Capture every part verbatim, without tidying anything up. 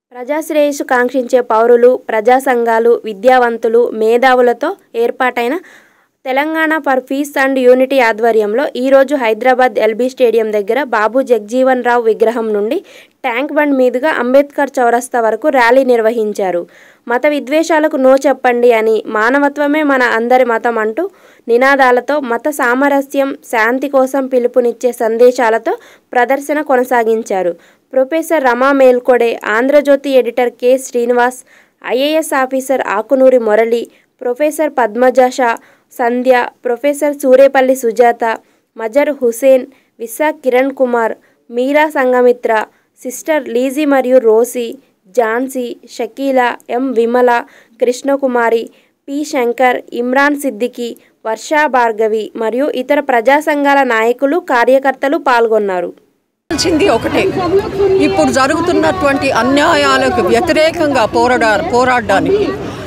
ప్రజాశ్రేయస్సు కాంక్షించే పౌరులు, ప్రజా సంఘాలు, విద్యావంతులు, మేధావులతో ఏర్పాటైన Telangana for peace and unity ఆధ్వర్యంలో ఈరోజు హైదరాబాద్ ఎల్బీ స్టేడియం దగ్గర బాబు జగజీవన్ రావు విగ్రహం నుండి ట్యాంక్ బండ్ మీదుగా అంబేద్కర్ చౌరస్తా వరకు ర్యాలీ నిర్వహించారు. మత విద్వేషాలకు నో చెప్పండి అని, మానవత్వమే మన అందరి మతం అంటూ నినాదాలతో, మత సామరస్యం, శాంతి కోసం పిలుపునిచ్చే సందేశాలతో ప్రదర్శన కొనసాగించారు. Professor Rama Melkote, Andhrajyothi editor K Srinivas, IAS officer Akunuri Murali, professor Padmaja Shah, Sandhya, professor Surepalli Sujatha, Mazhar Hussain, Visha Kiran Kumar, Meera Sangamitra, sister Lizzie మరియు Rosy, Jhansi, Shakeela, M Vimala, Krishnakumari, P Shankar, Imran Siddiqui, Varsha Bhargavi మరియు ఇతర ప్రజా సంఘాల నాయకులు, కార్యకర్తలు పాల్గొన్నారు. ఒకటే, ఇప్పుడు జరుగుతున్నటువంటి అన్యాయాలకు వ్యతిరేకంగా పోరాడా పోరాడడానికి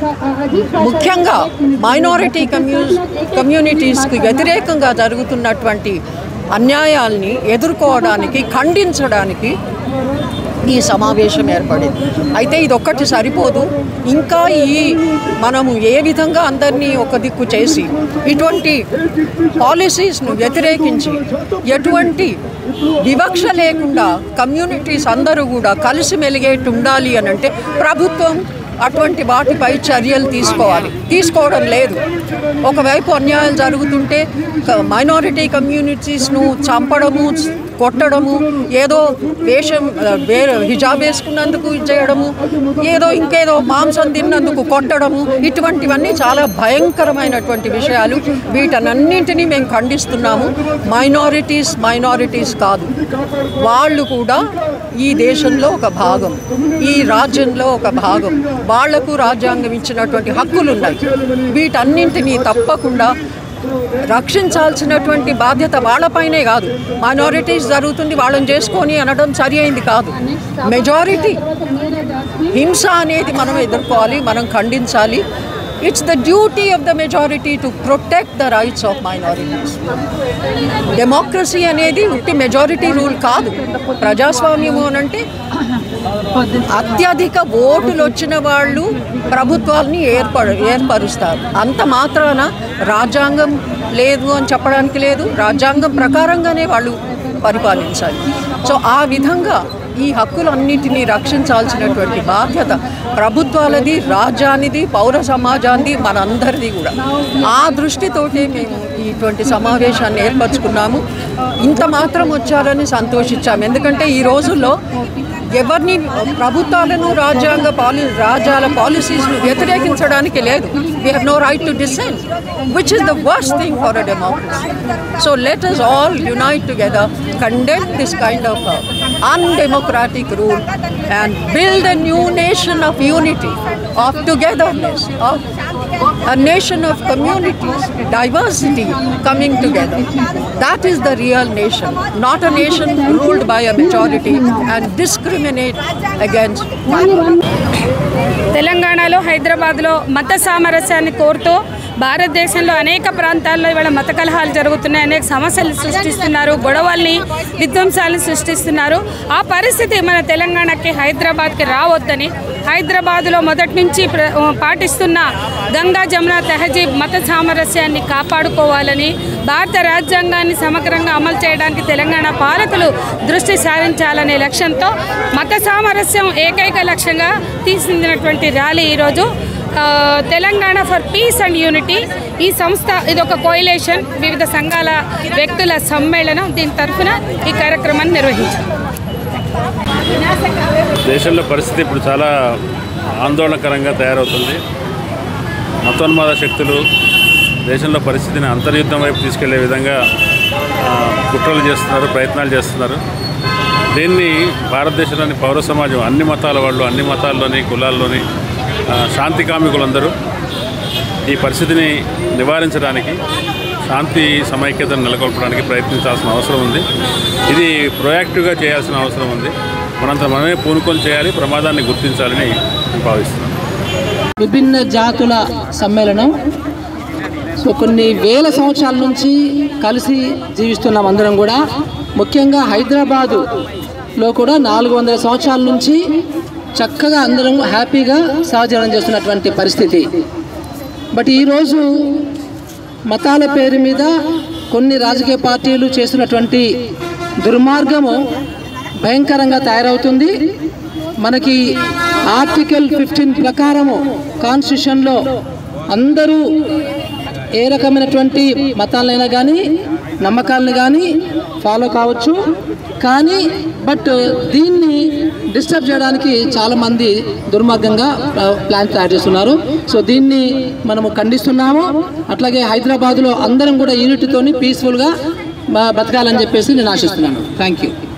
ముఖ్యంగా మైనారిటీ కమ్యూ కమ్యూనిటీస్కి వ్యతిరేకంగా జరుగుతున్నటువంటి అన్యాయాల్ని ఎదుర్కోవడానికి, ఖండించడానికి ఈ సమావేశం ఏర్పడింది. అయితే ఇది ఒక్కటి సరిపోదు. ఇంకా ఈ మనము ఏ విధంగా అందరినీ ఒక దిక్కు చేసి ఇటువంటి పాలసీస్ను వ్యతిరేకించి ఎటువంటి వివక్ష లేకుండా కమ్యూనిటీస్ అందరూ కూడా కలిసి మెలిగేట్టు ఉండాలి అని అంటే ప్రభుత్వం అటువంటి వాటిపై చర్యలు తీసుకోవాలి. తీసుకోవడం లేదు. ఒకవైపు అన్యాయాలు జరుగుతుంటే మైనారిటీ కమ్యూనిటీస్ను చంపడము, కొట్టడము, ఏదో వేషం వేరే హిజాబ్ వేసుకున్నందుకు చేయడము, ఏదో ఇంకేదో మాంసం తిన్నందుకు కొట్టడము, ఇటువంటివన్నీ చాలా భయంకరమైనటువంటి విషయాలు. వీటన్నింటినీ మేము ఖండిస్తున్నాము. మైనారిటీస్ మైనారిటీస్ కాదు, వాళ్ళు కూడా ఈ దేశంలో ఒక భాగం, ఈ రాజ్యంలో ఒక భాగం. వాళ్లకు రాజ్యాంగం ఇచ్చినటువంటి హక్కులు ఉన్నాయి. వీటన్నింటినీ తప్పకుండా రక్షించాల్సినటువంటి బాధ్యత వాళ్ళపైనే కాదు. మైనారిటీస్ జరుగుతుంది వాళ్ళని చేసుకొని అనడం సరి అయింది కాదు. మెజారిటీ హింస అనేది మనం ఎదుర్కోవాలి, మనం ఖండించాలి. It's the duty of the majority to protect the rights of minorities. Democracy అనేది ఉట్టి మెజారిటీ రూల్ కాదు. ప్రజాస్వామ్యము అనంటే అత్యధిక ఓటులు వచ్చిన వాళ్ళు ప్రభుత్వాలని ఏర్పడ ఏర్పరుస్తారు. అంత మాత్రాన రాజ్యాంగం లేదు అని చెప్పడానికి లేదు. రాజ్యాంగం ప్రకారంగానే వాళ్ళు పరిపాలించాలి. సో ఆ విధంగా ఈ హక్కులన్నింటినీ రక్షించాల్సినటువంటి బాధ్యత ప్రభుత్వాలది, రాజ్యానిది, పౌర సమాజాన్ని, మనందరిది కూడా. ఆ దృష్టితోటే మేము ఇటువంటి సమావేశాన్ని ఏర్పరచుకున్నాము. ఇంత మాత్రం వచ్చారని సంతోషించాము. ఎందుకంటే ఈ రోజుల్లో ఎవరిని ప్రభుత్వాలను, రాజ్యాంగ పాలి రాజ్యాల పాలసీస్ను వ్యతిరేకించడానికి లేదు. We have no right to dissent, which is the worst thing for a democracy. So let us all unite together, condemn this kind of uh, undemocratic rule and build a new nation of unity, of togetherness, of a nation of communities, diversity coming together. That is the real nation, not a nation ruled by a majority and discriminate against minorities. తెలంగాణలో, హైదరాబాద్లో మత సామరస్యాన్ని కోరుతూ భారతదేశంలో అనేక ప్రాంతాల్లో ఇవాళ మత కలహాలు జరుగుతున్నాయి. అనేక సమస్యలు సృష్టిస్తున్నారు, గొడవల్ని, విధ్వంసాలను సృష్టిస్తున్నారు. ఆ పరిస్థితి మన తెలంగాణకి, హైదరాబాద్కి రావద్దని, హైదరాబాద్లో మొదటి నుంచి పాటిస్తున్న గంగా జమున తెహజీబ్ మత సామరస్యాన్ని కాపాడుకోవాలని, భారత రాజ్యాంగాన్ని సమగ్రంగా అమలు చేయడానికి తెలంగాణ పాలకులు దృష్టి సారించాలనే లక్ష్యంతో మత సామరస్యం ఏకైక లక్ష్యంగా తీసినటువంటి ర్యాలీ ఈరోజు Telangana for peace and unity. ఈ సంస్థ ఇది ఒక కోయిలేషన్, వివిధ సంఘాల వ్యక్తుల సమ్మేళనం. దీని తరఫున ఈ కార్యక్రమాన్ని నిర్వహించారు. దేశంలో పరిస్థితి ఇప్పుడు చాలా ఆందోళనకరంగా తయారవుతుంది. మతోన్మాద శక్తులు దేశంలో పరిస్థితిని అంతర్యుద్ధం వైపు తీసుకెళ్లే విధంగా కుట్రలు చేస్తున్నారు, ప్రయత్నాలు చేస్తున్నారు. దీన్ని భారతదేశంలోని పౌర సమాజం, అన్ని మతాల వాళ్ళు, అన్ని మతాల్లోని, కులాల్లోని శాంతి కామికులందరూ ఈ పరిస్థితిని నివారించడానికి, శాంతి సమైక్యతను నెలకొల్పడానికి ప్రయత్నించాల్సిన అవసరం ఉంది. ఇది ప్రొయాక్టివ్గా చేయాల్సిన అవసరం ఉంది. మనంతా మనమే పూనుకొని చేయాలి, ప్రమాదాన్ని గుర్తించాలని భావిస్తున్నాం. విభిన్న జాతుల సమ్మేళనం. సో కొన్ని వేల సంవత్సరాల నుంచి కలిసి జీవిస్తున్నాం అందరం కూడా. ముఖ్యంగా హైదరాబాదులో కూడా నాలుగు వందల సంవత్సరాల నుంచి చక్కగా అందరం హ్యాపీగా సహజీవనం చేస్తున్నటువంటి పరిస్థితి. బట్ ఈరోజు మతాల పేరు మీద కొన్ని రాజకీయ పార్టీలు చేస్తున్నటువంటి దుర్మార్గము భయంకరంగా తయారవుతుంది. మనకి ఆర్టికల్ ఫిఫ్టీన్ ప్రకారము కాన్స్టిట్యూషన్లో అందరూ ఏ రకమైనటువంటి మతాలైనా కానీ నమ్మకాలను కానీ ఫాలో కావచ్చు. కానీ బట్ దీన్ని డిస్టర్బ్ చేయడానికి చాలామంది దుర్మార్గంగా ప్లాన్ తయారు చేస్తున్నారు. సో దీన్ని మనము ఖండిస్తున్నాము. అట్లాగే హైదరాబాద్లో అందరం కూడా యూనిటీతోని పీస్ఫుల్గా బతకాలని చెప్పేసి నేను ఆశిస్తున్నాను. Thank you.